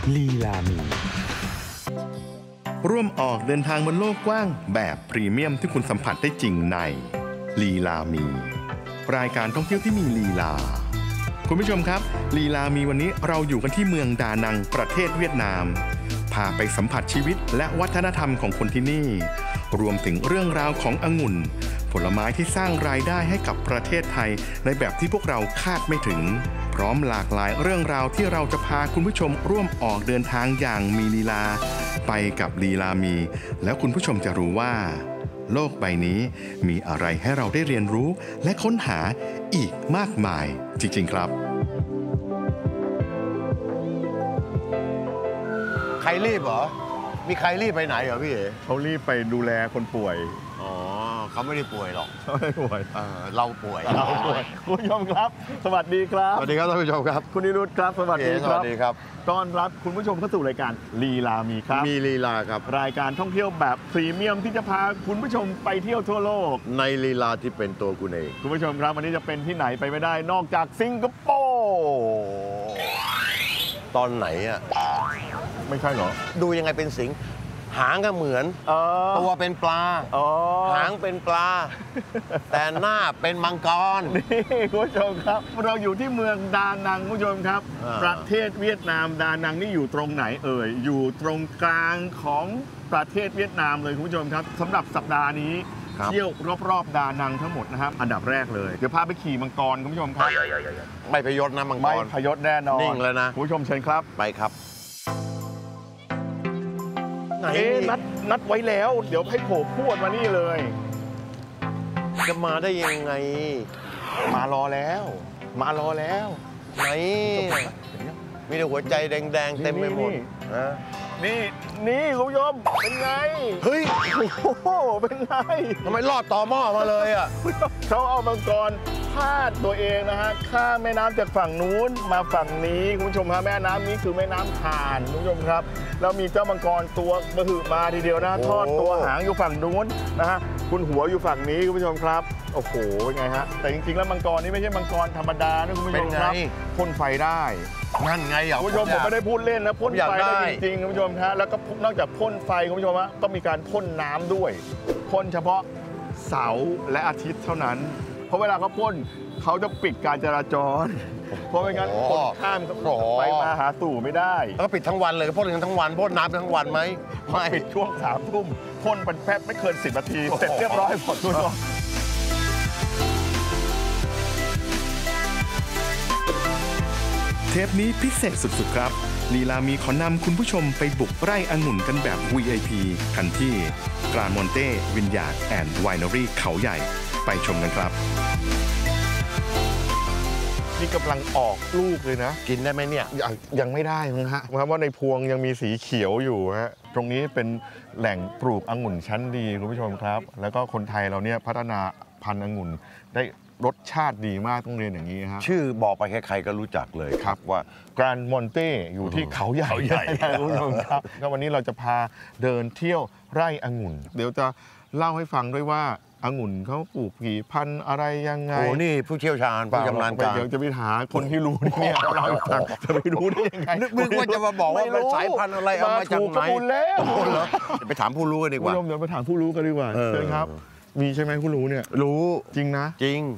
ลีลามีร่วมออกเดินทางบนโลกกว้างแบบพรีเมียมที่คุณสัมผัสได้จริงในลีลามีรายการท่องเที่ยวที่มีลีลาคุณผู้ชมครับลีลามีวันนี้เราอยู่กันที่เมืองดานังประเทศเวียดนามพาไปสัมผัสชีวิตและวัฒนธรรมของคนที่นี่รวมถึงเรื่องราวขององุ่นผลไม้ที่สร้างรายได้ให้กับประเทศไทยในแบบที่พวกเราคาดไม่ถึงพร้อมหลากหลายเรื่องราวที่เราจะพาคุณผู้ชมร่วมออกเดินทางอย่างมีลีลาไปกับลีลามีแล้วคุณผู้ชมจะรู้ว่าโลกใบนี้มีอะไรให้เราได้เรียนรู้และค้นหาอีกมากมายจริงๆครับใครรีบเหรอมีใครรีบไปไหนเหรอพี่เอ๋เขารีบไปดูแลคนป่วยอ๋อเขาไม่ได้ป่วยหรอกเขาไม่ป่วยเราป่วยคุณผู้ชมครับสวัสดีครับสวัสดีครับท่านผู้ชมครับคุณนิรุตครับสวัสดีครับสวัสดีครับต้อนรับคุณผู้ชมเข้าสู่รายการลีลามีครับมีลีลาครับรายการท่องเที่ยวแบบพรีเมียมที่จะพาคุณผู้ชมไปเที่ยวทั่วโลกในลีลาที่เป็นตัวคุณเองคุณผู้ชมครับวันนี้จะเป็นที่ไหนไปไม่ได้นอกจากสิงคโปร์ตอนไหนอ่ะไม่ใช่เหรอดูยังไงเป็นสิงหางก็เหมือนตัวเป็นปลาหางเป็นปลาแต่หน้าเป็นมังกรนี่คุณผู้ชมครับเราอยู่ที่เมืองดานังคุณผู้ชมครับประเทศเวียดนามดานังนี่อยู่ตรงไหนอยู่ตรงกลางของประเทศเวียดนามเลยคุณผู้ชมครับสำหรับสัปดาห์นี้เที่ยวรอบๆดานังทั้งหมดนะครับอันดับแรกเลยเดี๋ยวพาไปขี่มังกรคุณผู้ชมครับไม่พยศนะมังกรไม่พยศแน่นอนนิ่งเลยนะคุณผู้ชมเชิญครับไปครับนัดไว้แล้วเดี๋ยวให้โผล่พวดมานี่เลยจะมาได้ยังไงมารอแล้วไหนมีแต่หัวใจแดงๆเต็มไปหมดนี่คุณผู้ชมเป็นไงเฮ้ยโอ้โหเป็นไงทำไมลอดต่อหม้อมาเลยอ่ะเขาเอามังกรพาดตัวเองนะฮะข้ามแม่น้ำจากฝั่งนู้นมาฝั่งนี้คุณผู้ชมฮะแม่น้ำนี้คือแม่น้ำข่านคุณผู้ชมครับแล้วมีเจ้ามังกรตัวมหึมาทีเดียวนะทอดตัวหางอยู่ฝั่งนู้นนะฮะคุณหัวอยู่ฝั่งนี้คุณผู้ชมครับโอ้โหเป็นไงฮะแต่จริงๆแล้วมังกรนี่ไม่ใช่มังกรธรรมดานะคุณผู้ชมครับพ่นไฟได้นั่นไงคุณผู้ชมผมไม่ได้พูดเล่นนะพ่นไฟได้จริงๆคุณผู้ชมฮะแล้วก็นอกจากพ่นไฟคุณผู้ชมฮะก็มีการพ่นน้ำด้วยพ่นเฉพาะเสาร์และอาทิตย์เท่านั้นเพราะเวลาเขาพ่นเขาจะปิดการจราจรเพราะไม่งั้นคนข้ามไปมาหาสู่ไม่ได้ก็ปิดทั้งวันเลยพ่นทั้งวันพ่นน้ำทั้งวันไหมไม่ปิดช่วง3 ทุ่มพ่นเป็นแป๊บไม่เกิน10 นาทีเสร็จเรียบร้อยหมดทุกคนเทปนี้พิเศษสุดๆครับลีลามีขอนำคุณผู้ชมไปบุกไร่องุ่นกันแบบ VIP กันที่กรามอนเต้วินยาร์ดแอนด์ไวนารี่เขาใหญ่ไปชมกันครับนี่กำลังออกลูกเลยนะกินได้ไหมเนี่ยยังไม่ได้มั้งฮะเพราะว่าในพวงยังมีสีเขียวอยู่ฮะตรงนี้เป็นแหล่งปลูกองุ่นชั้นดีคุณผู้ชมครับแล้วก็คนไทยเราเนี่ยพัฒนาพันธุ์องุ่นได้รสชาติดีมากต้องเรียนอย่างนี้ฮะชื่อบอกไปใครๆก็รู้จักเลยครับว่ากรานมอนเต้อยู่ที่เขาใหญ่คุณผู้ชมครับแล้ววันนี้เราจะพาเดินเที่ยวไร่องุ่นเดี๋ยวจะเล่าให้ฟังด้วยว่าองุ่นเขาปลูกกี่พันธุ์อะไรยังไงโอ้นี่ผู้เชี่ยวชาญผู้ชำนาญการเดี๋ยวจะไปหาคนที่รู้เนี่ยเราจะไปรู้ได้ยังไงนึกว่าจะมาบอกว่าเป็นสายพันธุ์อะไรเอามาจากไหนแล้วไปถามผู้รู้กันดีกว่าเดี๋ยวไปถามผู้รู้กันดีกว่าเชิญครับมีใช่ไหมผู้รู้เนี่ยรู้จริงนะจริง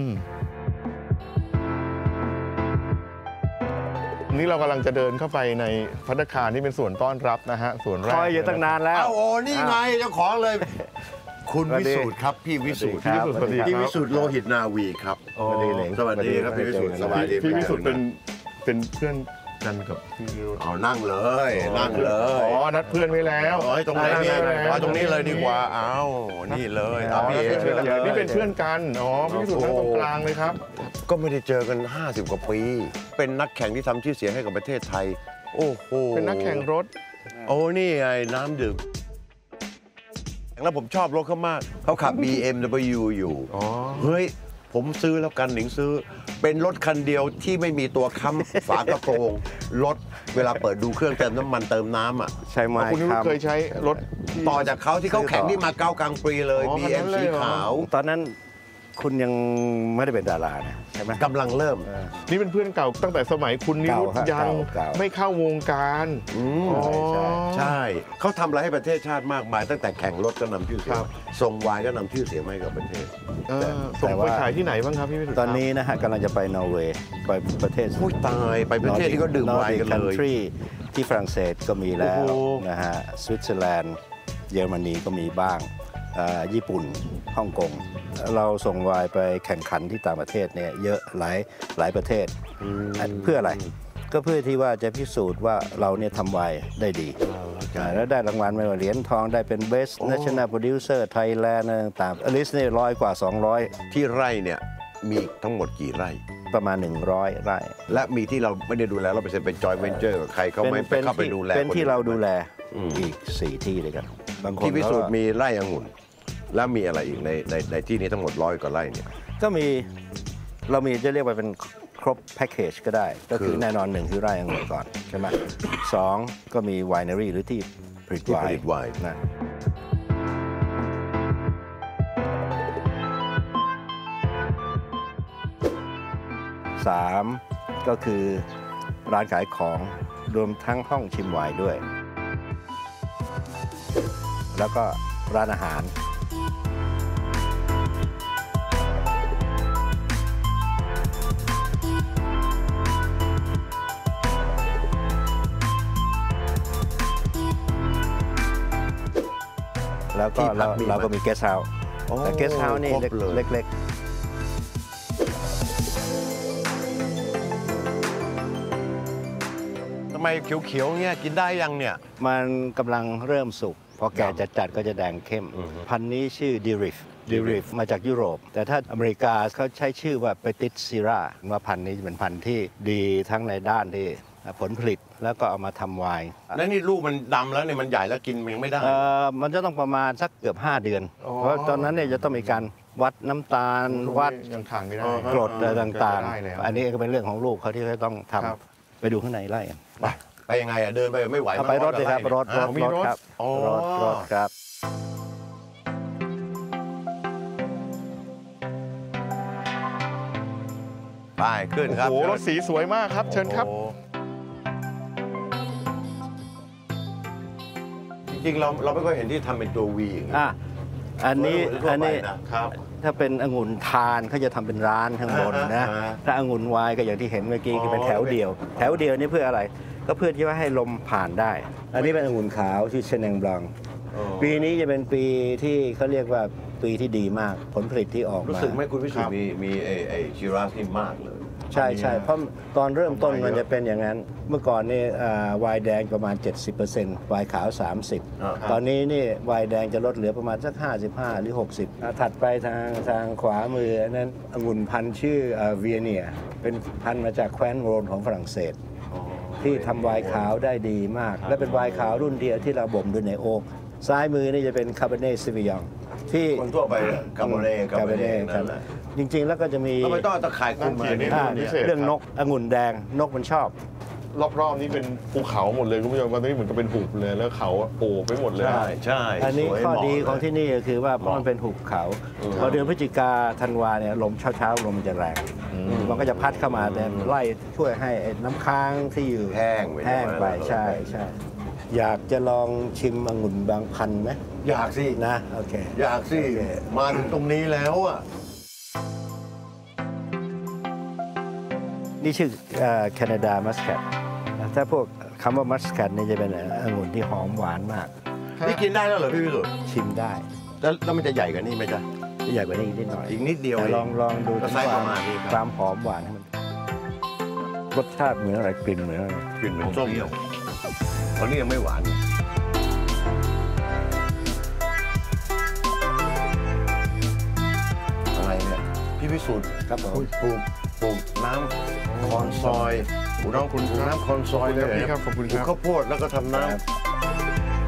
นี่เรากำลังจะเดินเข้าไปในภัตตาคารที่เป็นส่วนต้อนรับนะฮะส่วนแรกคอยอยู่ตั้งนานแล้วโอ้นี่ไงเจ้าของเลยคุณวิสุทธ์ครับพี่วิสุทธ์พี่วิสุทธ์โลหิตนาวีครับสวัสดีครับพี่วิสุทธ์สวัสดีพี่วิสุทธ์เป็นเพื่อนกันกับพี่นิรุตนั่งเลยนัดเพื่อนไว้แล้วตรงนี้ตรงนี้เลยดีกว่านี่เลยนี่เป็นเพื่อนกันพี่วิสุทธ์นั่งตรงกลางเลยครับก็ไม่ได้เจอกัน50 กว่าปีเป็นนักแข่งที่ทำชื่อเสียงให้กับประเทศไทยโอ้โหเป็นนักแข่งรถนี่ไงน้ำดื่มแล้วผมชอบรถเขามากเขาขับ BMW อยู่เฮ้ยผมซื้อแล้วกันหนิงซื้อเป็นรถคันเดียวที่ไม่มีตัวค้ำฝากระโปรงรถเวลาเปิดดูเครื่องเติมน้ำมันเติมน้ำใช่ไหมคุณนิรุตเคยใช้รถต่อจากเขาที่เขาแข่งที่มาเก๊ากลางปีเลย BM สีขาวตอนนั้นคุณยังไม่ได้เป็นดารานะใช่ไหมกำลังเริ่มนี่เป็นเพื่อนเก่าตั้งแต่สมัยคุณนิรุตเก่ายังเก่าไม่เข้าวงการ อ๋อใช่เขาทำอะไรให้ประเทศชาติมากมายตั้งแต่แข่งรถก็นำชื่อเสียคงรับส่งวายก็นำชื่อเสียงให้กับประเทศส่งไปขายที่ไหนบ้างครับพี่วิสุทธิ์ตอนนี้นะฮะกำลังจะไปนอร์เวย์ไปประเทศพูดตายไปประเทศที่เขาดื่มไวน์กันเลย Country ที่ฝรั่งเศสก็มีแล้วโอ้โหนะฮะสวิตเซอร์แลนด์เยอรมนีก็มีบ้างญี่ปุ่นฮ่องกงเราส่งไวน์ไปแข่งขันที่ต่างประเทศเนี่ยเยอะหลายประเทศเพื่ออะไรก็เพื่อที่ว่าจะพิสูจน์ว่าเราเนี่ยทำไวน์ได้ดีแล้วได้รางวัลไม่ว่าเหรียญทองได้เป็น Best National Producer Thailand อะไรต่างๆลิสต์นี่100 กว่า 200 ที่ไร่เนี่ยมีทั้งหมดกี่ไร่ประมาณ 100 ไร่และมีที่เราไม่ได้ดูแลเราเป็นจอยเวนเจอร์กับใครเขาไม่เข้าไปดูแลเป็นที่เราดูแลอืมอีก 4 ที่เลยกันบางคนที่พิสูจน์ก็มีไร่องุ่นแล้วมีอะไรอีกในที่นี้ทั้งหมด100 กว่าไร่เนี่ยก็มีเรามีจะเรียกว่าเป็นครบแพ็กเกจก็ได้ ก็คือคือแน่นอน1คือไร่องุ่นก่อนใช่ไหม2ก็มีไวน์รี่หรือที่ผลิตที่ไวผลิตไวน์น์นะ3ก็คือร้านขายของรวมทั้งห้องชิมไวน์ด้วย แล้วก็ร้านอาหาร แล้วก็ที่พักมีไหมเราก็มีเกสต์เฮาส์โอ้เกสต์เฮาส์นี่ครบเลยเล็กทำไมเขียวๆเงี้ยกินได้ยังเนี่ยๆ มันกำลังเริ่มสุกพอแก่จัดก็จะแดงเข้ม พันธุ์นี้ชื่อดิริฟมาจากยุโรป แต่ถ้าอเมริกาเขาใช้ชื่อว่าเปติสซิราว่าพันธุ์นี้เป็นพันธุ์ที่ดีทั้งในด้านที่ผลผลิตแล้วก็เอามาทำไวน์แล้วนี่ลูกมันดำแล้วเนี่ยมันใหญ่แล้วกินมันยังไม่ได้มันจะต้องประมาณสักเกือบ 5 เดือน เพราะตอนนั้นเนี่ยจะต้องมีการวัดน้ำตาลวัดยังทานไม่ได้กรดอะไรต่างได้แล้วๆ อันนี้ก็เป็นเรื่องของลูกเขาที่เขาต้องทครับำไปดูข้างในไร่กันไปยังไงอะเดินไปไม่ไหวเอาไปรถเลยครับรถอ่ะมีรถครับอ๋อรถครับไปขึ้นครับโอ้โหรถสีสวยมากครับ เชิญครับโอ้โหจริงๆเราไม่ค่อยเห็นที่ทำเป็นตัววีอย่างนี้อ่ะอันนี้ทั่วอันไปนี้นะครับถ้าเป็นองุ่นทานเขาจะทำเป็นร้านข้างบนนะอ่าถ้าองุ่นไวน์ก็อย่างที่เห็นเมื่อกี้อ๋อคือเป็นแถวเดียว แถวเดียวนี่เพื่ออะไร ก็เพื่อที่ว่าให้ลมผ่านได้ อันนี้เป็นองุ่นขาวชื่อเชนแนงบลัง ปีนี้จะเป็นปีที่เขาเรียกว่าปีที่ดีมาก ผลผลิตที่ออกรู้มาสึกไหมคุณพิสุทธิ์มีไอ้ชิราสนี่มากเลยใช่ใช่เพราะตอนเริ่มต้นมันจะเป็นอย่างนั้น เมื่อก่อนนี่ไวน์แดงประมาณ 70%ไวน์ขาว 30 ตอนนี้นี่ไวน์แดงจะลดเหลือประมาณสัก 55 หรือ 60 ถัดไปทางขวามืออันนั้นองุ่นพันธุ์ชื่อเวียเนียเป็นพันธุ์มาจากแคว้นโรนของฝรั่งเศส ที่ทำไวน์ขาวได้ดีมาก และเป็นไวน์ขาวรุ่นเดียวที่เราบ่มด้วยในโอ๊กซ้ายมือนี่จะเป็นคาเบเน ซิวิยองที่คนทั่วไปกาโบเน่คาเบเน่นั่นแหละจริงๆ แล้วก็จะมีทำไมต้องเอาตะข่ายคลุมนั่นเขียนนี่มาพิเศษเรื่องนกองุ่นแดงนกมันชอบรอบๆนี้เป็นภูเขาหมดเลยคุณผู้ชมตอนนี้เหมือนกับเป็นหุบเลยแล้วเขาโอบไปหมดเลยใช่ใช่อันนี้สวยข้อเหมาะดีของเลยที่นี่ก็คือว่าเพราะมันเป็นหุบเขาพอเดือนพฤศจิกาธันวาเนี่ยลมเช้าๆลมมันจะแรงมันก็จะพัดเข้ามาแต่ไล่ช่วยให้ไอ้น้ำค้างที่อยู่แห้งไปแห้งไปหน่อยใช่ใช่อยากจะลองชิมองุ่นบางพันธุ์ไหมอยากสินะโอเคอยากสิโอเคมาถึงตรงนี้แล้วอ่ะนี่ชื่อแคนาดามัสแคทถ้าพวกคำว่ามัสแคทนี่จะเป็นองุ่นที่หอมหวานมากนี่กินได้แล้วเหรอพี่พิสุทธิ์ชิมได้แล้วมันจะใหญ่กว่านี้ไหมจ๊ะจะใหญ่กว่านี้อีกนิดหน่อยอีกนิดเดียวแต่เองลองดูก็ไซส์ประมาณนี้ครับความหอมหวานให้มันรสชาติเหมือนอะไรกลิ่นเหมือนอะไรกลิ่นเหมือนส้มเดียวตอนนี้ยังไม่หวานอะไรเนี่ยพี่พิสุทธิ์ครับผมปลูกน้ำคอนซอยปลูกน้ำคุณปลูกน้ำคอนซอยขอบคุณครับเลยพี่ครับขอบคุณปลูคกรับข้าวโพดแล้วก็ทำน้ำ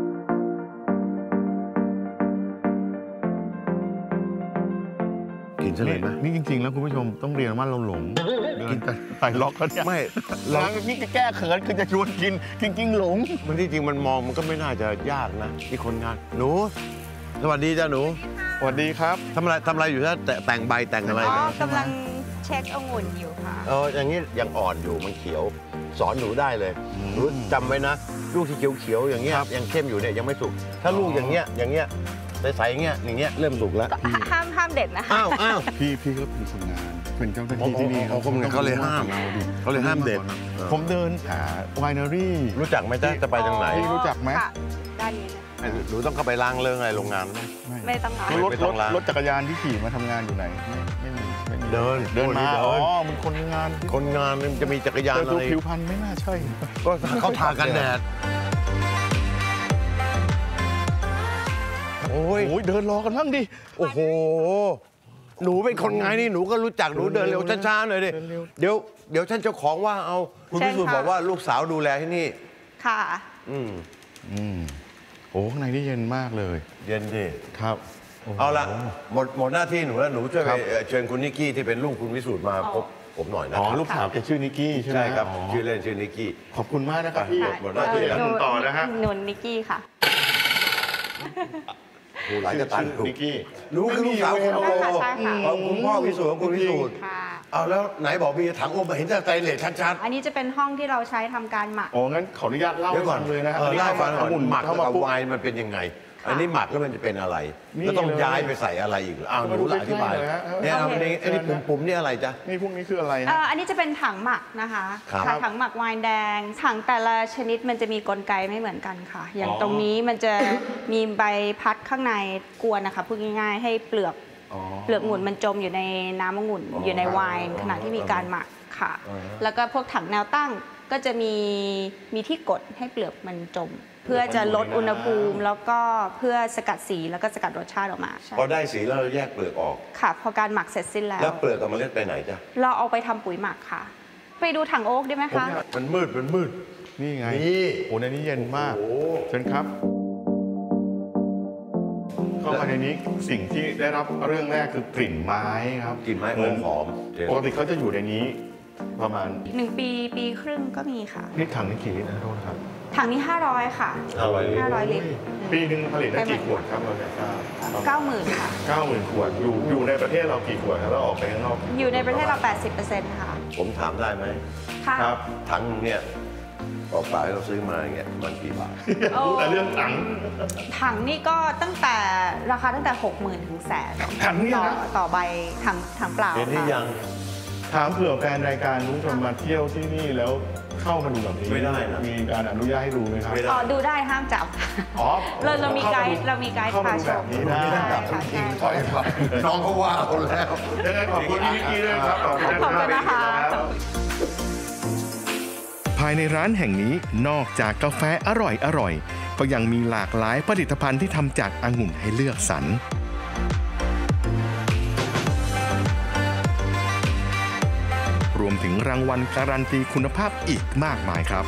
กลิ่นซะเลยไหมนี่จริงๆแล้วคุณผู้ชมต้องเรียนว่าเราหลงเดินไปล็อกเขาเนี่ยไม่เรานี่จะแก้เขินคือจะชวนกินจริงๆหลงมันที่จริงมันมองมันก็ไม่น่าจะยากนะที่คนงานหนูสวัสดีจ้าหนูสวัสดีครับทำอะไรอยู่ถ้าแต่งใบแต่งอะไรอ๋อนะกำลังเช็คองุ่นอยู่ค่ะอย่างนี้ยังอ่อนอยู่มันเขียวสอนหนูได้เลยหนูจำไว้นะ ลูกที่เขียวๆอย่างเงี้ยยังเข้มอยู่เนี่ยยังไม่สุกถ้าลูกอย่างเงี้ยใสๆอย่างเงี้ยเริ่มสุกแล้วห้ามเด็ดนะคะอ้าวพี่ก็เป็นคนงานเป็นเจ้าหน้าที่ที่นี่เขาเลยห้ามเด็ดผมเดินหาไวนารี่รู้จักไหมจ๊ะจะไปทางไหนพี่รู้จักไหมค่ะด้านนี้นะหนูต้องเข้าไปล้างเรื่องอะไรโรงงานไหมไม่ต้องเอารถไม่ต้องล้างรถจักรยานที่ขี่มาทำงานอยู่ไหนไม่มีเดินมาเดินอ๋อมันคนงานคนงานมันจะมีจักรยานแต่อะดูไรผิวพรรณไม่น่าใช่ก็เขาทากันแดดโอ้ยโอ้ยเดินรอกันบ้างดิโอ้โห หนูเป็นคนไงนี่หนูก็รู้จักหนูเดินเร็วช้าๆหน่อยดิเดินเร็วเดี๋ยวฉันเจ้าของว่าเอาคุณพิสูจน์บอกว่าลูกสาวดูแลที่นี่ค่ะโอ้ข้างในนี่เย็นมากเลยเย็นดิครับเอาละหมดหน้าที่หนูแล้วหนูช่วยไปครับเชิญคุณนิกกี้ที่เป็นลูกคุณวิสูตรมาพบผมหน่อยนะอ๋อครับลูกสาวแกชื่อนิกกี้ใช่ไหมใช่ครับอ๋อชื่อเล่นชื่อนิกกี้ขอบคุณมากนะครับพี่หมดหน้าที่แล้วคุณต่อนะฮะหนุนนิกกี้ค่ะโอ้หลายจะตันชื่อนิกกี้หนูคือลูกสาวคนโตใช่ค่ะของคุณพ่อวิสูตรของคุณวิสูตรค่ะเอาแล้วไหนบอกมีถังโอมมาเห็นแต่ไตรเลสชัดอันนี้จะเป็นห้องที่เราใช้ทำการหมักอ๋องั้นขออนุญาตๆเล่าเดี๋ยวก่อนเลยนะฮะเล่าให้ฟังก่อนองุ่นหมักเข้ากับปุ๊บไวน์มันเป็นยังไงค่ะอันนี้หมักแล้วมันจะเป็นอะไรนี่แล้วต้องเลยย้ายไปใส่อะไรอีกเหรออ้าวหมานูดูละอธิบายใกล้ๆเลยฮะเนี่ยโอเคอันนี้ปุ่มๆนี่อะไรจ๊ะนี่พวกนี้คืออะไรฮะอันนี้จะเป็นถังหมักนะคะครับค่ะถังหมักไวน์แดง ถังแต่ละชนิดมันจะมีกลไกไม่เหมือนกันค่ะ อย่างตรงนี้มันจะมีใบพัดข้างในกวนนะคะพูดง่ายๆให้เปลือกองุ่นมันจมอยู่ในน้ำองุ่นอยู่ในไวน์ขณะที่มีการหมักค่ะ แล้วก็พวกถังแนวตั้งก็จะมีที่กดให้เปลือกมันจม เพื่อจะลดอุณหภูมิแล้วก็เพื่อสกัดสีแล้วก็สกัดรสชาติออกมาใช่พอได้สีแล้วเราแยกเปลือกออกค่ะ พอการหมักเสร็จสิ้นแล้วแล้วเปลือกกับเมล็ดไปไหนจ๊ะเราเอาไปทำปุ๋ยหมักค่ะ ไปดูถังโอ๊กได้ไหมคะมันมืดนี่ไงนี่โอ้ในนี้เย็นมากโอ้เชิญครับ เข้ามาในนี้สิ่งที่ได้รับเรื่องแรกคือกลิ่นไม้ครับกลิ่นไม้หอมเจ๋งปกติเขาจะอยู่ในนี้ ประมาณ 1 ปีครึ่งก็มีค่ะนี่ถังนี่กี่ลิตรนะโทษครับถังนี้ 500 ค่ะ 500 ลิตรปีหนึ่งผลิตได้กี่ขวดครับเราเนี่ยทราบ 90,000 ค่ะ 90,000 ขวดอยู่ในประเทศเรากี่ขวดครับแล้วออกไปข้างนอกอยู่ในประเทศเรา 80%ค่ะผมถามได้ไหมค่ะครับถังเนี่ยเปล่าๆเราซื้อมาอย่างเงี้ยมันกี่บาทโอ้แต่เรื่องถังถังนี่ก็ตั้งแต่ราคาตั้งแต่ 60,000 ถึงแสนถังเนี่ยนะต่อใบถังเปล่าเห็นที่ค่ะยังถามเผื่อแฟนรายการรู้ชมมาเที่ยวที่นี่แล้วเข้ามาดูแบบนี้ไม่ได้นะมีการอนุญาตให้ดูไหมครับไม่ได้ดูได้ห้ามจับอ๋อเรามีไกด์เข้ามาพาดูชแบบมนี้ได้ใช่ค่ะจริงใช่ถอยไปน้องเขาว่าคนแล้วยังไงขอบคุณพี่นิกกี้ด้วยครับขอบคุณขอบคุณนะคะภายในร้านแห่งนี้นอกจากกาแฟอร่อยก็ยังมีหลากหลายผลิตภัณฑ์ที่ทำจากองุ่นให้เลือกสรรรวมถึงรางวัลการันตีคุณภาพอีกมากมายครับ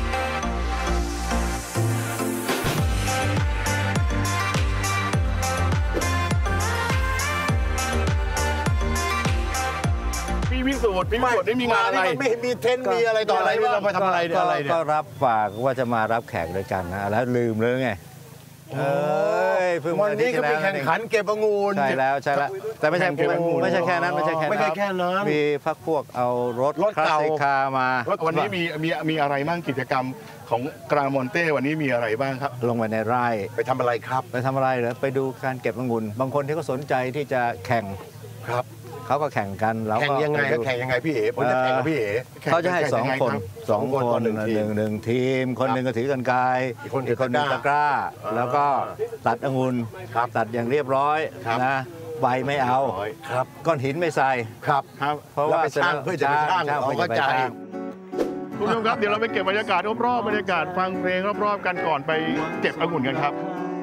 พี่พิสูจน์นี่มีงานอะไรไม่มีเทนมีอะไรต่ออะไรนี่เราไปทำอะไรเนี่ยอะไรเนี่ยก็รับฝากว่าจะมารับแขกด้วยกันนะแล้วลืมเลยไงเอ้ยเพิ่งวันนี้ก็ไปอาทิตย์ที่แข่งแล้วขันเก็บองุ่นใช่แล้วแต่ไม่ใช่แข่งเก็บองุ่นไม่ใช่แค่นั้นไม่ใช่แค่ไม่ใช่แค่นั้นมีพักพวกเอารถรถคลาสเก่าสิกคาร์มาวันนี้มีอะไรบ้างกิจกรรมของกรามอนเต้วันนี้มีอะไรบ้างครับลงไปในไร่ไปทำอะไรครับไปทำอะไรเหรอไปดูการเก็บองุ่นบางคนที่เขาสนใจที่จะแข่งครับเขาก็แข่งกันแล้วแข่งก็ยังไงปครับดูแข่งยังไงพี่เอ๋ผมจะแข่งกับพี่เอ๋เขาจะให้แข่งยังไง 2 คนครับสองคนคนต่อหนึ่งทีมหนึ่งทีม คนหนึ่งก็ถือกันไกรอีกคนหนึ่งตะตะกร้า แล้วก็ตัดองุ่นครับตัดอย่างเรียบร้อยครับนะใบไม่เอาครับก้อนหินไม่ใส่ครับครับเพราะว่าแล้วไปช่างเพื่อจะไปช่างเอาเพื่อก็จะไปจ่ายช่างคุณผู้ชมครับเดี๋ยวเราไปเก็บบรรยากาศรอบๆบรรยากาศฟังเพลงรอบๆกันก่อนไปเก็บองุ่นกันครับ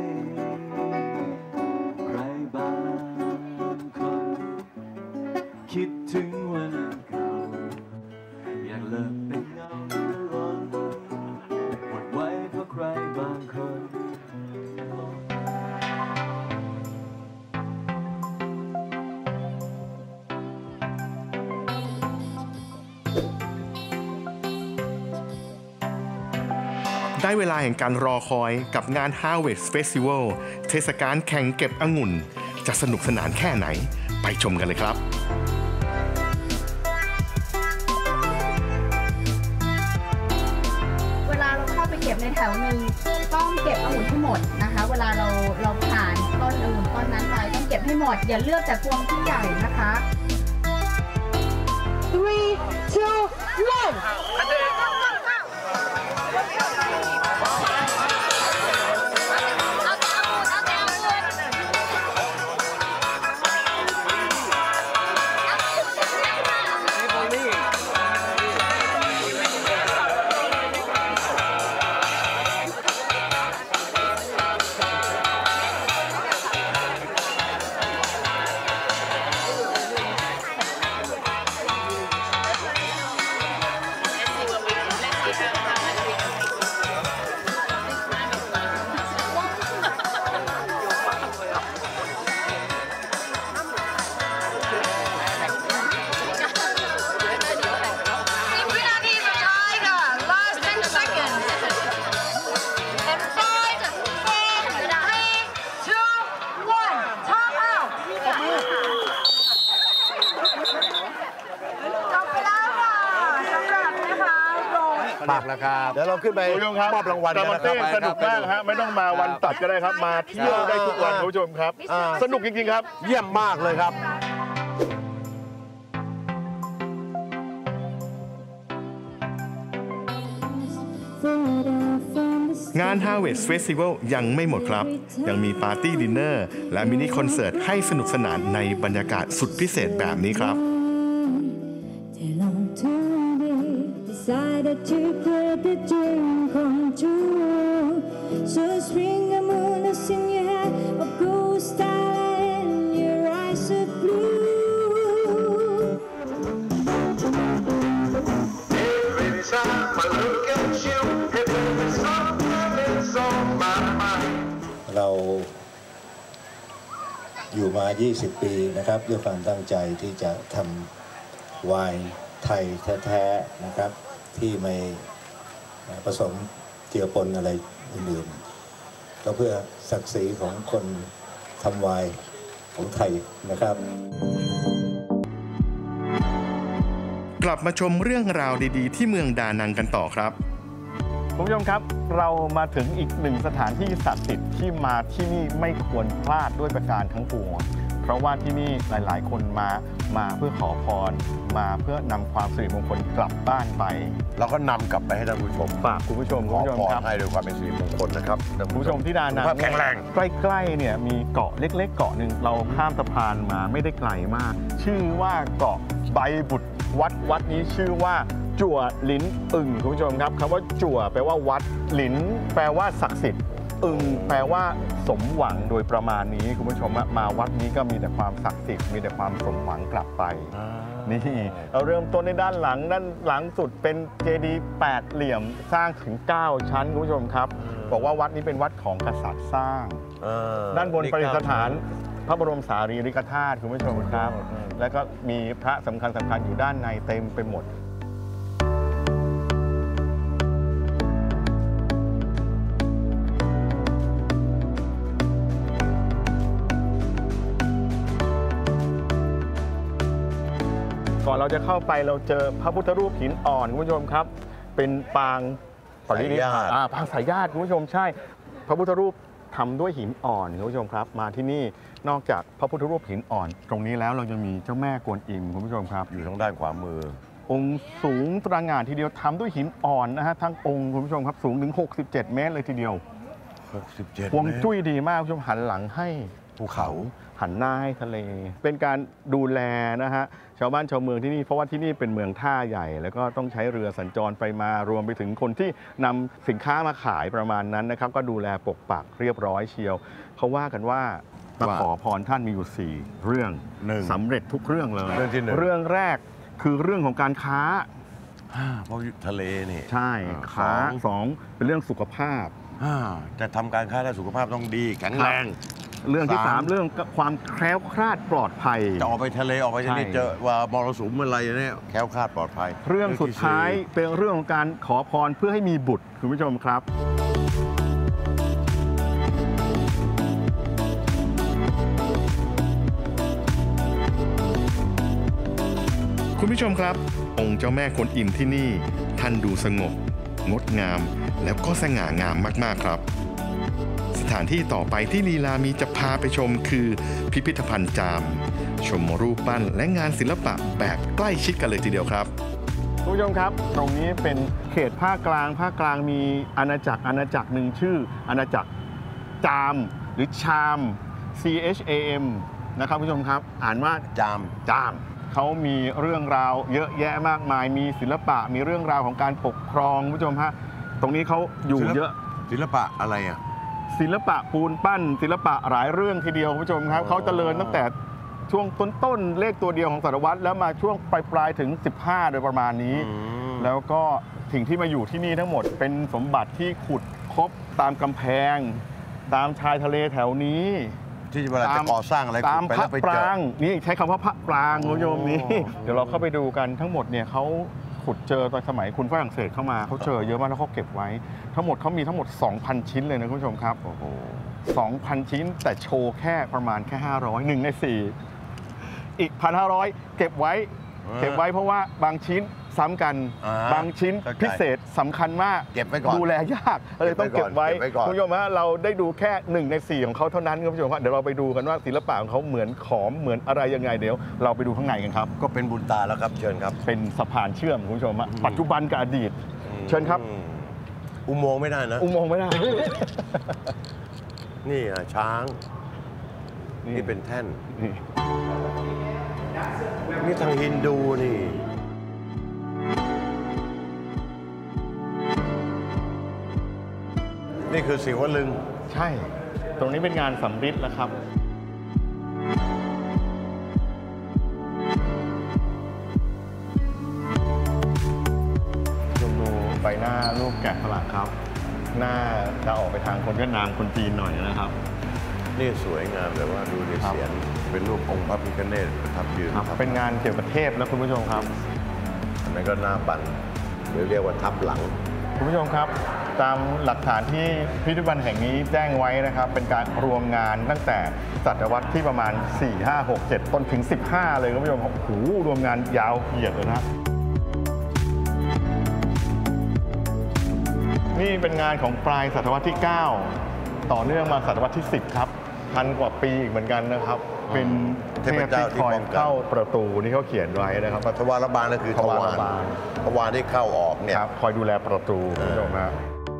ใครบางคนคิดถึงวันเก่าอยากเลิกเป็นเงาล้นหมดไว้เพราะใครบางคนคได้เวลาแห่งการรอคอยกับงาน Harvest Festival เทศกาลแข่งเก็บองุ่นจะสนุกสนานแค่ไหนไปชมกันเลยครับเวลาเราเข้าไปเก็บในแถวหนึ่งต้องเก็บองุ่นให้หมดนะคะ เวลาเราผ่านต้นองุ่นต้นนั้นไปต้องเก็บให้หมด อย่าเลือกแต่พวงที่ใหญ่นะคะ 3, ปักแล้วครับเดี๋ยวเราขึ้นไปคุณผู้ชมครับมอบรางวัลกันนะคแต่รับมันสนุกมากฮะไม่ต้องมาวันตัดก็ได้ครับมาเที่ยวได้ทุกวันคุณผู้ชมครับสนุกจริงๆครับเยี่ยมมากเลยครับงาน Harvest Festival ยังไม่หมดครับ ยังมีปาร์ตี้ดินเนอร์และมินิคอนเสิร์ตให้สนุกสนานในบรรยากาศสุดพิเศษแบบนี้ครับ Till on Tuesday decided to put the dream come true. So spring the moon is in your hair, a ghost starlight in your eyes of blue. Every time I look at you, there's something that's on my mind. เราอยู่มา 20 ปีนะครับด้วยความตั้งใจที่จะทำไวน์ไทยแท้ๆนะครับที่ไม่ผสมเจือปนอะไรอื่นๆก็เพื่อศักดิ์ศรีของคนทำไวน์ของไทยนะครับกลับมาชมเรื่องราวดีๆ ที่เมืองดานังกันต่อครับคุณผู้ชมครับเรามาถึงอีกหนึ่งสถานที่ศักดิ์สิทธิ์ที่มาที่นี่ไม่ควรพลาดด้วยประการทั้งปวงเพราะว่าที่นี่หลายๆ คนมาเพื่อขอพรมาเพื่อนำความสิริมงคลกลับบ้านไปเราก็นำกลับไปให้ท่านผู้ชมฝากคุณผู้ชมขอพรครับให้ด้วยความเป็นสิริมงคลนะครับคุณผู้ชมที่ดานังสุขภาพแข็งแรงใกล้ๆเนี่ยมีเกาะเล็กๆเกาะหนึ่งเราข้ามสะพานมาไม่ได้ไกลมาก ชื่อว่าเกาะใบบุตรวัดนี้ชื่อว่าจั่วลิ้นอึ่งคุณผู้ชมครับคำว่าจั่วแปลว่าวัดลิ้นแปลว่าศักดิ์สิทธิ์อึ่งแปลว่าสมหวังโดยประมาณนี้คุณผู้ชมมาวัดนี้ก็มีแต่ความศักดิ์สิทธิ์มีแต่ความสมหวังกลับไปนี่เราเริ่มต้นในด้านหลังสุดเป็นเจดีย์8เหลี่ยมสร้างถึง9ชั้นคุณผู้ชมครับบอกว่าวัดนี้เป็นวัดของกษัตริย์สร้างด้านบนประดิษฐานพระบรมสารีริกธาตุคุณผู้ชมครับแล้วก็มีพระสำคัญอยู่ด้านในเต็มไปหมดก่อนเราจะเข้าไปเราเจอพระพุทธรูปหินอ่อนคุณผู้ชมครับเป็นปางสายญาติปางสายญาติคุณผู้ชมใช่พระพุทธรูปทำด้วยหินอ่อนคุณผู้ชมครับมาที่นี่นอกจากพระพุทธรูปหินอ่อน ตรงนี้แล้วเรายังมีเจ้าแม่กวนอิมคุณผู้ชมครับอยู่ทางด้านขวามือองค์สูงตระหง่านทีเดียวทำด้วยหินอ่อนนะฮะทั้งองค์คุณผู้ชมครับสูงถึง67 เมตรเลยทีเดียว 67 ฮวงจุ้ยดีมากคุณผู้ชมหันหลังให้ภูเขาหันหน้าให้ทะเล เป็นการดูแลนะฮะชาวบ้านชาวเมืองที่นี่เพราะว่าที่นี่เป็นเมืองท่าใหญ่ แล้วก็ต้องใช้เรือสัญจรไปมารวมไปถึงคนที่นำสินค้ามาขายประมาณนั้นนะครับก็ดูแลปกปักเรียบร้อยเชียวเขาว่ากันว่ามาขอพรท่านมีอยู่4เรื่อง 1 สำเร็จทุกเรื่องเลยเรื่องที่1 เรื่องแรกคือเรื่องของการค้าเพราะทะเลนี่ใช่ค้าสองเป็นเรื่องสุขภาพจะทำการค้าและสุขภาพต้องดีแข็งแรงเรื่องที่3เรื่องความแคล้วคลาดปลอดภัยจะออกไปทะเลออกไปที่นี่ใช่เจอว่ามรสุมอะไรเนี่ยแคล้วคลาดปลอดภัยเรื่องสุดท้ายเป็นเรื่องของการขอพรเพื่อให้มีบุตรคุณผู้ชมครับชมครับองค์เจ้าแม่กวนอิมที่นี่ท่านดูสงบงดงามแล้วก็สง่างามมากๆครับสถานที่ต่อไปที่ลีลามีจะพาไปชมคือพิพิธภัณฑ์จามชมรูปปั้นและงานศิลปะแบบใกล้ชิดกันเลยทีเดียวครับคุณผู้ชมครับตรงนี้เป็นเขตภาคกลางมีอาณาจักรหนึ่งชื่ออาณาจักรจามหรือชาม CHAM นะครับผู้ชมครับอ่านว่าจามเขามีเรื่องราวเยอะแยะมากมายมีศิลปะมีเรื่องราวของการปกครองผู้ชมฮะตรงนี้เขาอยู่เยอะศิลปะอะไรอ่ะศิลปะปูนปั้นศิลปะหลายเรื่องทีเดียวคุณผู้ชมครับเขาเจริญตั้งแต่ช่วงต้นเลขตัวเดียวของศตวรรษแล้วมาช่วงปลายถึง15โดยประมาณนี้แล้วก็สิ่งที่มาอยู่ที่นี่ทั้งหมดเป็นสมบัติที่ขุดพบตามกำแพงตามชายทะเลแถวนี้ที่เวลาจะก่อสร้างอะไรตามพระปรางนี่ใช้คำว่าพระปรางคุณผู้ชมนี่เดี๋ยวเราเข้าไปดูกันทั้งหมดเนี่ยเขาขุดเจอตอนสมัยคุณฝรั่งเศสเข้ามาเขาเจอเยอะมากแล้วเขาเก็บไว้ทั้งหมดเขามีทั้งหมด 2,000 ชิ้นเลยนะคุณผู้ชมครับ 2,000 ชิ้นแต่โชว์แค่ประมาณแค่500 1 ใน 4อีก 1,500 เก็บไว้เพราะว่าบางชิ้นซ้ำกันบางชิ้นพิเศษสำคัญมากเก็บไว้ก่อนดูแลยากเลยต้องเก็บไว้คุณผู้ชมฮะเราได้ดูแค่1 ใน 4ของเขาเท่านั้นคุณผู้ชมฮะเดี๋ยวเราไปดูกันว่าศิลปะของเขาเหมือนขอมเหมือนอะไรยังไงเดี๋ยวเราไปดูข้างในกันครับก็เป็นบุญตาแล้วครับเชิญครับเป็นสะพานเชื่อมคุณผู้ชมฮะปัจจุบันกับอดีตเชิญครับอุโมงค์ไม่ได้นะอุโมงค์ไม่ได้นี่ช้างนี่เป็นแท่นนี่ทางฮินดูนี่คือศิวลึงใช่ตรงนี้เป็นงานสำริดแล้วครับดูใบหน้ารูปแกะสลักครับหน้าจะออกไปทางคนเวียดนามคนจีนหน่อยนะครับนี่สวยงามแต่ว่าดูในเสียงเป็นรูปองค์พระพิฆเนศประทับยืนเป็นงานเกี่ยวกับเทพนะคุณผู้ชมครับอันนั้นก็หน้าบันหรือเรียกว่าทับหลังคุณผู้ชมครับตามหลักฐานที่พิพิธภัณฑ์แห่งนี้แจ้งไว้นะครับเป็นการรวมงานตั้งแต่ศตวรรษที่ประมาณ4 5 6 7ต้นถึง15เลยคุณผู้ชมโอ้โหรวมงานยาวเหยียดเลยนะนี่เป็นงานของปลายศตวรรษที่9ต่อเนื่องมาศตวรรษที่10ครับ1,000 กว่าปีอีกเหมือนกันนะครับเป็นเทพเจ้าที่คอยเข้าประตูที่เขาเขียนไว้นะครับทวารบาลก็คือทวารที่เข้าออกเนี่ยคอยดูแลประตูคุณผู้ชมนะ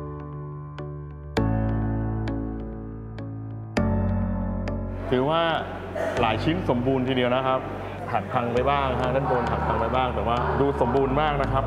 ถือว่าหลายชิ้นสมบูรณ์ทีเดียวนะครับหักพังไปบ้างด้านบนหักพังไปบ้างแต่ว่าดูสมบูรณ์มากนะครับ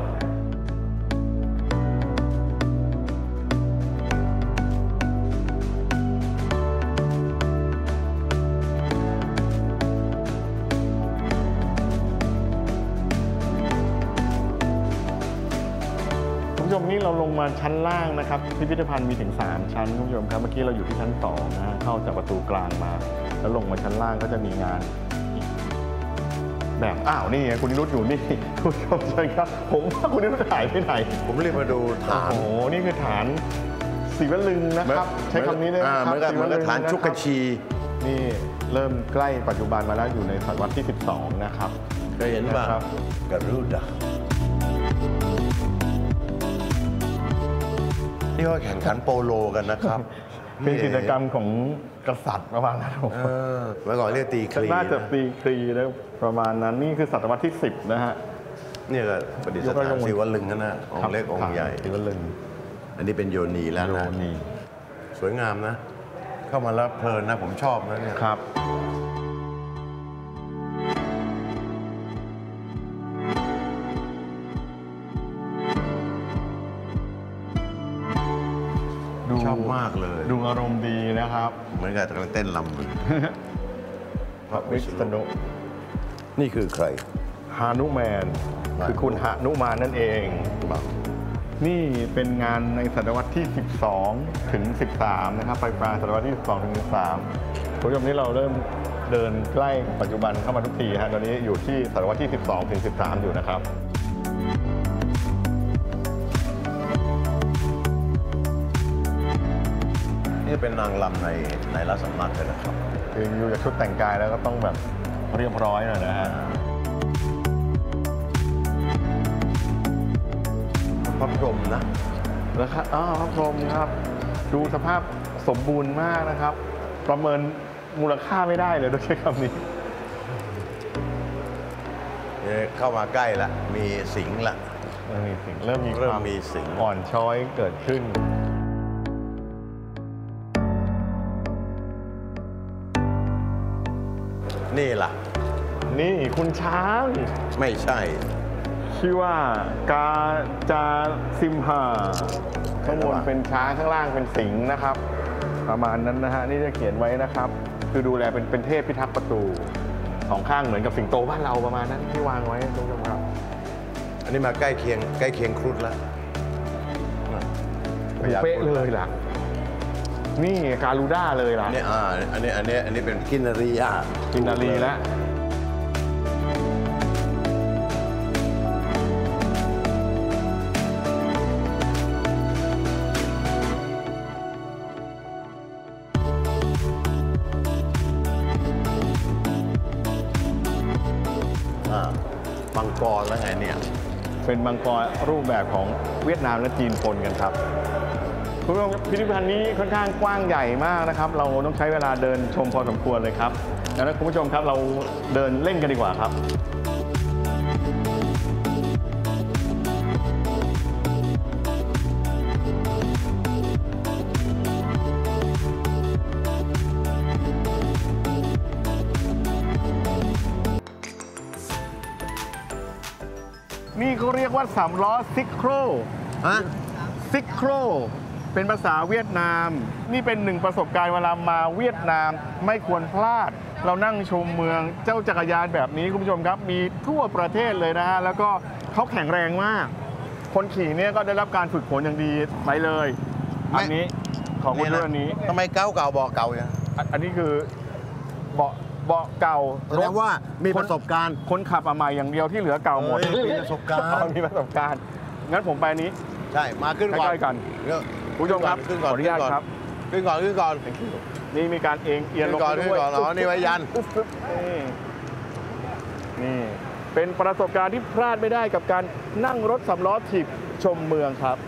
นี่เราลงมาชั้นล่างนะครับพิพิธภัณฑ์มีถึง3ชั้นคุณผู้ชมครับเมื่อกี้เราอยู่ที่ชั้น2นะเข้าจากประตูกลางมาแล้วลงมาชั้นล่างก็จะมีงานแบบนี่คุณนิรุตอยู่นี่คุณผู้ชมใช่ครับผมว่าคุณนิรุตหายไปไหนผมเรียกมาดูฐานโอ้โหนี่คือฐานศิวลึงนะครับใช้คำนี้ได้ไหมครับเหมือนกับฐานชุกชีนี่เริ่มใกล้ปัจจุบันมาแล้วอยู่ในศตวรรษที่12นะครับเคยเห็นป่ะกรุดานี่ว่าแข่งขันโปโลกันนะครับเป็นกิจกรรมของกษัตริย์ประมาณนั้นเมื่อก่อนเรียกตีคลีน่าจะตีคลีแล้วประมาณนั้นนี่คือศตวรรษที่10นะฮะนี่ก็ประดิษฐานศิวลึงนะองค์เล็กองค์ใหญ่ศิวลึงอันนี้เป็นโยนีแล้วนะสวยงามนะเข้ามาแล้วเพลินนะผมชอบนะเนี่ยครับชอบมากเลยดูอารมณ์ดีนะครับเหมือนกับกำลังเต้นรำเลยพระวิษณุนี่คือใครหานุแมนคือคุณหนุมานนั่นเองนี่เป็นงานในศตวรรษที่12ถึง13นะครับปลายศตวรรษที่12ถึง13คุณผู้ชมนี่เราเริ่มเดินใกล้ปัจจุบันเข้ามาทุกทีฮะตอนนี้อยู่ที่ศตวรรษที่12ถึง13อยู่นะครับนี่เป็นนางรำในราชสำนักเลยนะครับคืออยู่จากชุดแต่งกายแล้วก็ต้องแบบเรียบร้อยหน่อยนะฮะพระพรหมนะแล้วครับพระพรหมครับ ดูสภาพสมบูรณ์มากนะครับ ประเมินมูลค่าไม่ได้เลยต้องใช้คำนี้เข้ามาใกล้ละมีสิงละเริ่มมีความมีสิงอ่อนช้อยเกิดขึ้นนี่ล่ะนี่คุณช้างไม่ใช่ชื่อว่ากาจาซิมหาข้างบนเป็นช้างข้างล่างเป็นสิงห์นะครับ ประมาณนั้นนะฮะนี่จะเขียนไว้นะครับ คือดูแลเป็นเทพพิทักษ์ประตูสองข้างเหมือนกับสิงโตบ้านเราประมาณนั้นที่วางไว้คุณผู้ชมครับอันนี้มาใกล้เคียงครุฑแล้วเป๊ะเลยล่ะ นี่การูด้าเลยล่ะเนี่ยอันนี้เป็นกินนารีอ่ะกินนารีแล้วมังกรแล้วไงเนี่ยเป็นมังกรรูปแบบของเวียดนามและจีนปนกันครับคุณผู้ชมพิพิธภัณฑ์นี้ค่อนข้างกว้างใหญ่มากนะครับ เราต้องใช้เวลาเดินชมพอสมควรเลยครับดังนั้นคุณผู้ชมครับเราเดินเล่นกันดีกว่าครับนี่เขาเรียกว่า3ล้อซิกโครซิกโครเป็นภาษาเวียดนาม นี่เป็นหนึ่งประสบการณ์เวลามาเวียดนามไม่ควรพลาด เรานั่งชมเมืองเจ้าจักรยานแบบนี้คุณผู้ชมครับมีทั่วประเทศเลยนะฮะแล้วก็เขาแข็งแรงมาก คนขี่เนี่ยก็ได้รับการฝึกฝนอย่างดีไปเลยอันนี้ของคุณด้วยอันนี้ทำไมเก่าบอกเก่าอย่างอันนี้คือเบาะเก่าแสดงว่ามีประสบการณ์คนขับมาใหม่อย่างเดียวที่เหลือเก่าหมดมีประสบการณ์มีประสบการณ์งั้นผมไปนี้ใช่มาขึ้นก่อนใกล้ๆกันคุณผู้ชมครับขึ้นขก่อนออนุญาตครับขึ้นก่อนนี่มีการเอียงลงขึ้นก่อนอ๋อนี่ไว้ยันนี่เป็นประสบการณ์ที่พลาดไม่ได้กับการนั่งรถ3ล้อถีบชมเมืองครับ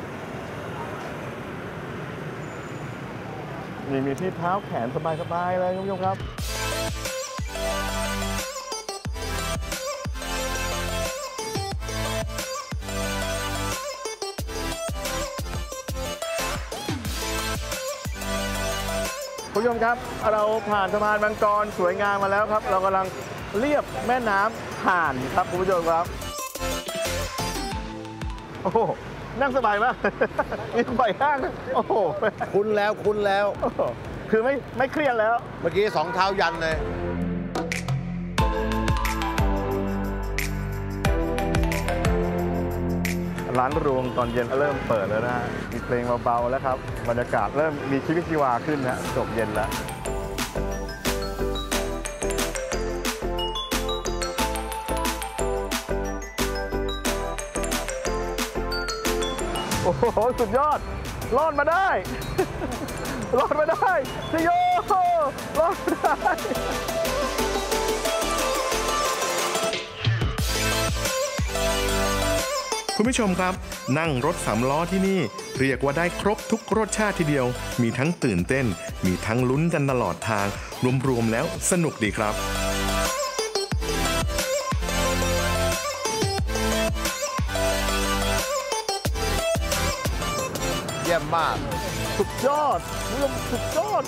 นี่มีที่เท้าแขนสบายๆเลยคุณผู้ชมครับคุณผู้ชมครับเราผ่านสะพานมังกรสวยงามมาแล้วครับเรากำลังเลียบแม่น้ำห่านครับคุณผู้ชมครับโอ้โหนั่งสบายมาก มีไฟข้างโอ้โหคุ้นแล้วคือไม่เครียดแล้วเมื่อกี้2 เท้ายันเลยร้านรวงตอนเย็นเริ่มเปิดแล้วนะฮะมีเพลงเบาๆแล้วครับบรรยากาศเริ่มมีชีวิตชีวาขึ้นนะจบเย็นแล้วโอ้โหสุดยอดรอดมาได้ รอดมาได้ชโยรอดมาได้คุณผู้ชมครับนั่งรถ3ล้อที่นี่เรียกว่าได้ครบทุกรสชาติทีเดียวมีทั้งตื่นเต้นมีทั้งลุ้นกันตลอดทางรวมๆแล้วสนุกดีครับเยี่ยมมากสุดยอดคุณผู้ชมสุดยอด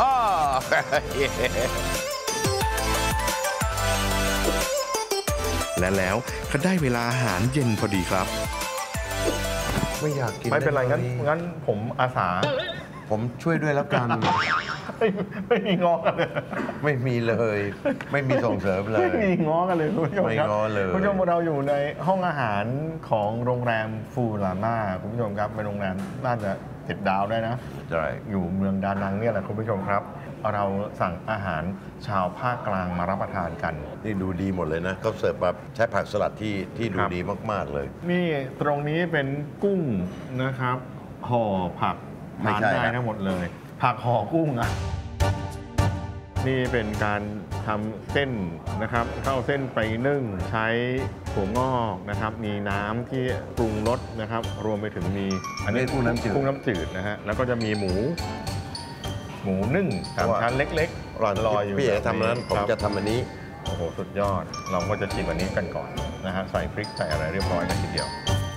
และแล้วก็ได้เวลาอาหารเย็นพอดีครับไม่อยากกินไม่เป็นไรงั้นผมอาสาผมช่วยด้วยแล้วกันไม่มีง้อกันเลยไม่มีเลย ไม่มีส่งเสริมเลยไม่มีง้อกันเลยคุณผู้ชมไม่ครับง้อเลยคุณผู้ชมเราอยู่ในห้องอาหารของโรงแรมฟูลาม่าคุณผู้ชมครับเป็นโรงแรมน่าจะ7 ดาวได้นะใช่อยู่เมืองดานังเนี่ยแหละคุณผู้ชมครับ เราสั่งอาหารชาวภาคกลางมารับประทานกันนี่ดูดีหมดเลยนะเขาเสิร์ฟแบบใช้ผักสลัดที่ดูดีมากๆเลยนี่ตรงนี้เป็นกุ้งนะครับห่อผักไม่ทานใช่ได้นะทั้งหมดเลย ผักห่อกุ้งอ่ะนี่เป็นการทำเส้นนะครับเข้าเส้นไปนึ่งใช้ถั่วงอกนะครับ มีน้ำที่ปรุงรสนะครับ รวมไปถึงมีอันนี้กุ้งน้ำจืดนะฮะแล้วก็จะมีหมูนึ่ง3 ชั้นเล็กๆรออยู่พี่เอ๋ทำนั้นผมจะทำอันนี้โอ้โหสุดยอดเราก็จะชิมอันนี้กันก่อนนะฮะใส่พริกใส่อะไรเรียบร้อยกันทีเดียว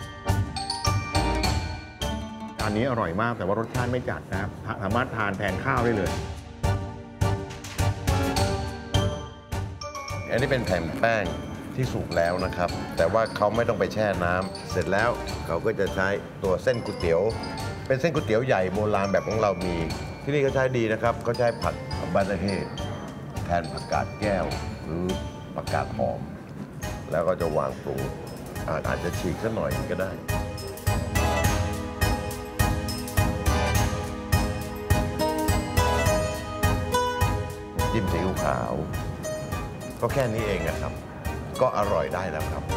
อันนี้อร่อยมากแต่ว่ารสชาติไม่จัดนะครับสามารถทานแทนข้าวได้เลยอันนี้เป็นแผ่นแป้งที่สุกแล้วนะครับแต่ว่าเขาไม่ต้องไปแช่น้ำเสร็จแล้วเขาก็จะใช้ตัวเส้นก๋วยเตี๋ยวเป็นเส้นก๋วยเตี๋ยวใหญ่โบราณแบบของเรามีที่นี่เขาใช้ดีนะครับเขาใช้ผักบานาเฮ่แทนผักกาดแก้วหรือผักกาดหอมแล้วก็จะวางปรุงอาจจะฉีกสักหน่อยก็ได้จิ้มซีอิ๊วขาวก็แค่นี้เองนะครับก็อร่อยได้แล้วครับ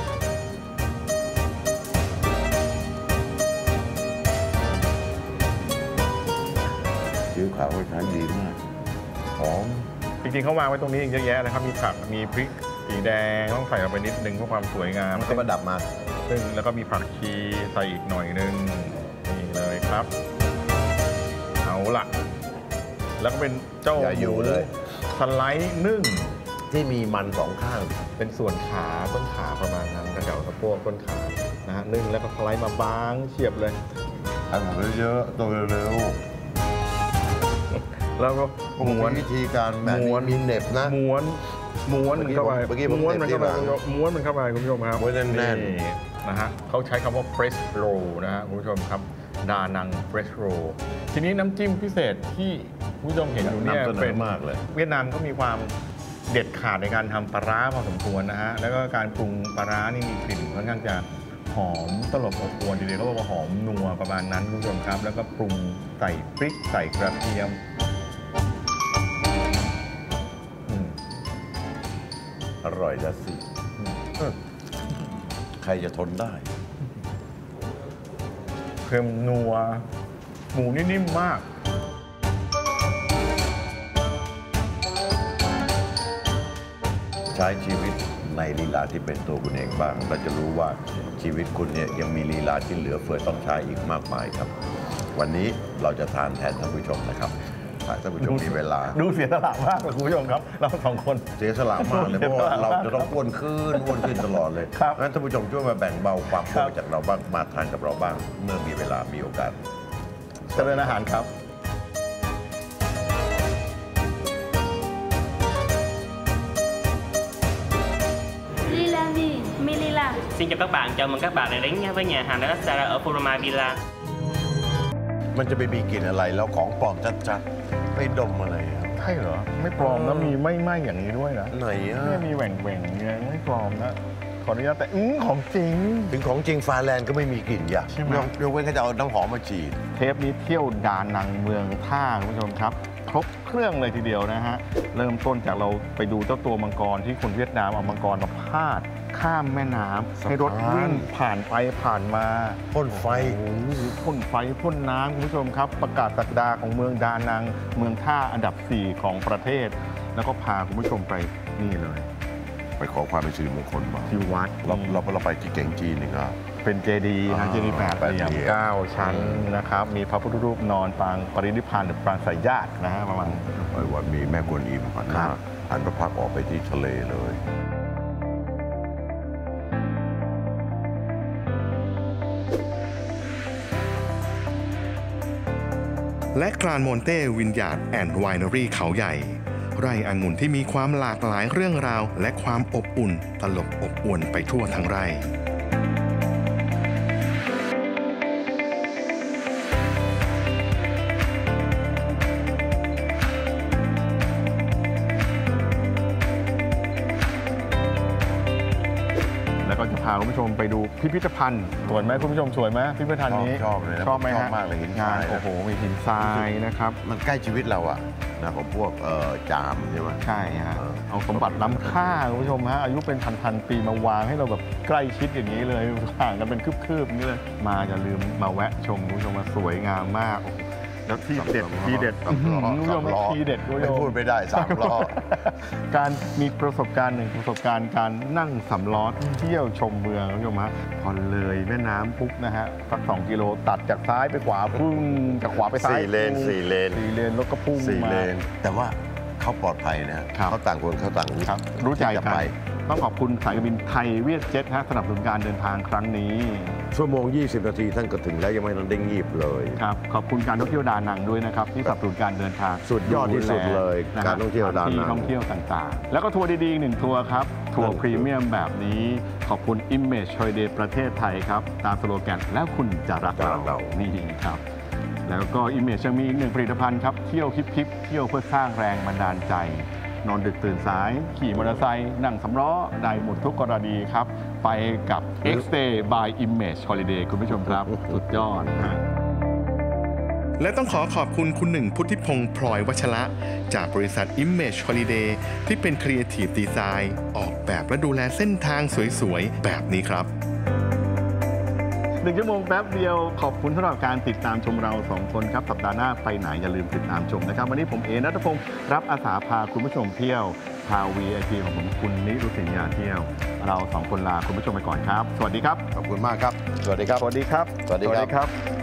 ซีอิ๊วขาวก็ใช้ดีมากหอมจริงๆเขาวางไว้ตรงนี้เองเยอะแยะนะครับมีผักมีพริกสีแดงต้องใส่ลงไปนิดนึงเพื่อความสวยงามก็ประดับมาซึ่งแล้วก็มีผักชีใส่อีกหน่อยนึงนี่เลยครับเอาล่ะแล้วก็เป็นเจ้าหมูเลยสไลด์นึ่งที่มีมัน2 ข้างเป็นส่วนขาต้นขาประมาณนั้นแถวสะโพกต้นขานะฮะนึ่งแล้วก็สไลด์มาบางเฉียบเลยทำเยอะๆตัวเร็วแล้วก็ม้วนวิธีการแบบมีเน็บนะม้วนมันเข้าไปม้วนมันเข้าไปคุณผู้ชมครับแน่นนะฮะเขาใช้คำว่า fresh roll นะฮะคุณผู้ชมครับดานัง fresh roll ทีนี้น้ำจิ้มพิเศษที่คุณผู้ชมเห็นอยู่เนี่ยเป็นมากเลยเวียดนามก็มีความเด็ดขาดในการทำปลาร้าพอสมควรนะฮะแล้วก็การปรุงปลาร้านี่มีกลิ่นค่อนข้างจะหอมตลบอบอวลทีเดียวก็บอกว่าหอมนัวประมาณนั้นคุณผู้ชมครับแล้วก็ปรุงใส่พริกใส่กระเทียมอร่อยแล้วสิใครจะทนได้เค็มนัวหมูนี่นิ่มมากใช้ชีวิตในลีลาที่เป็นตัวคุณเองบ้างเราจะรู้ว่าชีวิตคุณเนี่ยยังมีลีลาที่เหลือเฟือต้องใช้อีกมากมายครับวันนี้เราจะทานแทนท่านผู้ชมนะครับท่านผู้ชมมีเวลาดูเสียสละมากเลยคุณผู้ชมครับเรา2 คนเสียสละมากเลยเพราะว่าเราจะต้องอ้วนขึ้นตลอดเลยงั้นท่านผู้ชมช่วยมาแบ่งเบาความอ้วนจากเราบ้างมาทานกับเราบ้างเมื่อมีเวลามีโอกาสเจริญอาหารครับ Xin chào các bạn, chào mừng các bạn đã đến với nhà hàng Narasara ở Furama Villa. มันจะไปมีกลิ่นอะไรแล้วของปลอมจัดๆไปดมอะไรใช่เหรอไม่ปลอมนะมีไม่ไหม้อย่างนี้ด้วยนะไหนอ่ะไม่มีแหว่งๆยังไม่ปลอมนะขออนุญาตแต่ของจริงถึงของจริงฟาแลนด์ก็ไม่มีกลิ่นอย่ายกเว้นเขาจะเอาน้ำหอมมาฉีดเทปนี้เที่ยวดานังเมืองท่าคุณผู้ชมครับครบเครื่องเลยทีเดียวนะฮะเริ่มต้นจากเราไปดูเจ้าตัวมังกรที่คนเวียดนามเอามังกรมาพาดข้ามแม่น้ำให้รถวิ่งผ่านไปผ่านมาพ่นไฟพ่นน้ำคุณผู้ชมครับประกาศศักดาของเมืองดานังเมืองท่าอันดับ4ของประเทศแล้วก็พาคุณผู้ชมไปนี่เลยไปขอความเป็นสิริมงคลมาที่วัดเราไปที่เก่งจีนนี่ก็เป็นเจดีย์เจดีย์8 เหลี่ยม 9 ชั้นนะครับมีพระพุทธรูปนอนปางปรินิพพานหรือปางสายญาตินะฮะประมาณวันมีแม่กวนอิมหันพระพักออกไปที่ทะเลเลยและกรานโมนเต้วินยาร์ดแอนด์ไวนารีเขาใหญ่ไร่องุ่นที่มีความหลากหลายเรื่องราวและความอบอุ่นตลบอบอวลไปทั่วทั้งไร่ก็จะพาคุณผู้ชมไปดูพิพิธภัณฑ์สวยไหมคุณผู้ชมสวยไหมพิพิธภัณฑ์นี้ชอบเลยชอบไหมฮะมากเลยงานโอ้โหมีหินทรายนะครับมันใกล้ชีวิตเราอะนะของพวกจามใช่ไหมใช่ฮะเอาสมบัติล้ำค่าคุณผู้ชมฮะอายุเป็นพันปีมาวางให้เราแบบใกล้ชิดอย่างนี้เลยห่างกันเป็นคืบๆนี้เลยมาอย่าลืมมาแวะชมคุณผู้ชมมาสวยงามมากแล้วที่เด็ดทีเด็ดสามล้อคุณผู้ชมทีเด็ดคุณผู้ชไม่มพูดไม่ได้3 ล้อการมีประสบการณ์หนึ่งประสบการณ์การนั่งสำล้อเที่ยวชมเมืองคุณผู้ชมฮะพอเลยแม่น้ำปุ๊บนะฮะสัก2 กิโลตัดจากซ้ายไปขวาพุ่งจากขวาไปซ้าย 4 เลน 4 เลนรถก็พุ่ง 4 มาเลนแต่ว่าเขาปลอดภัยนะครับ เขาต่างคนเขาต่างครับรู้ใจจะกันไปต้องขอบคุณสายการบินไทยเวียดเจ็ตสนับสนุนการเดินทางครั้งนี้ชั่วโมง 20 นาทีท่านก็ถึงแล้วยังไม่ทันได้งีบเลยครับขอบคุณการท่องเที่ยวดานังด้วยนะครับที่สนับสนุนการเดินทางสุดยอดที่สุดเลยนะฮะการท่องเที่ยวดานังที่ท่องเที่ยวต่างๆ แล้วก็ทัวร์ดีๆ1 ทัวร์ครับทัวร์พรีเมียมแบบนี้ขอบคุณ Image Holiday ประเทศไทยครับตามสโลแกนแล้วคุณจะรักเรานี่ครับแล้วก็ Image ยังมีอีก1 ผลิตภัณฑ์ครับเที่ยวฮิปเที่ยวเพื่อสร้างแรงบันดาลใจนอนดึกตื่นสายขี่มอเตอร์ไซค์นั่งสำล้อได้หมดทุกกรณีครับไปกับ X-Day by Image Holiday คุณผู้ชมครับสุดยอดนะและต้องขอบคุณคุณหนึ่งพุทธิพงศ์พลอยวัชระ จากบริษัท Image Holiday ที่เป็น Creative Design ออกแบบและดูแลเส้นทางสวยๆ แบบนี้ครับ 1 ชั่วโมงแป๊บเดียวขอบคุณสำหรับการติดตามชมเรา2 คนครับสัปดาห์หน้าไปไหนอย่าลืมติดตามชมนะครับวันนี้ผมเอณัฐพงศ์รับอาสาพาคุณผู้ชมเที่ยวพา VIP ของผมคุณนิรุตสินยาเที่ยวเรา2 คนลาคุณผู้ชมไปก่อนครับสวัสดีครับขอบคุณมากครับ สวัสดีครับสวัสดีครับสวัสดีครับ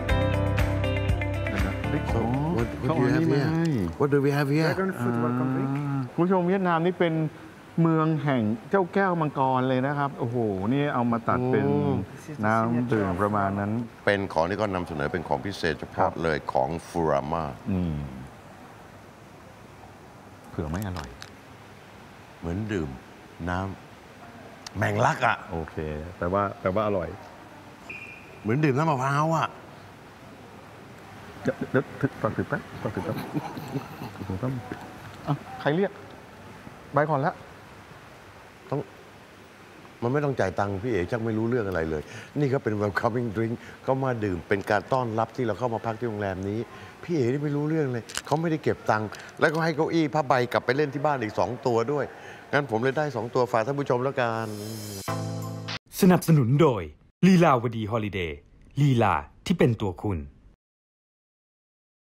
What do you have here? What do we have here? คุณผู้ชมเวียดนามนี่เป็นเมืองแห่งเจ้าแก้วมังกรเลยนะครับโอ้โหนี่เอามาตัดเป็นน้ำดื่มประมาณนั้นเป็นของที่เขานำเสนอเป็นของพิเศษเฉพาะเลยของฟูราม่าเผื่อไม่อร่อยเหมือนดื่มน้ำแมงลักอ่ะโอเคแปลว่าอร่อยเหมือนดื่มน้ำมะพร้าวอ่ะเดี๋ยวตอนถือแป๊บใครเรียกไปก่อนแล้วมันไม่ต้องจ่ายตังค์พี่เอ๋ชักไม่รู้เรื่องอะไรเลย นี่ก็เป็น welcoming drink ก็มาดื่มเป็นการต้อนรับที่เราเข้ามาพักที่โรงแรมนี้พี่เอ๋นี่ไม่รู้เรื่องเลยเขาไม่ได้เก็บตังค์แล้วก็ให้เก้าอี้ผ้าใบกลับไปเล่นที่บ้านอีก2 ตัวด้วยงั้นผมเลยได้2 ตัวฝากท่านผู้ชมแล้วกันสนับสนุนโดยลีลาวดีฮอลิเดย์ลีลาที่เป็นตัวคุณ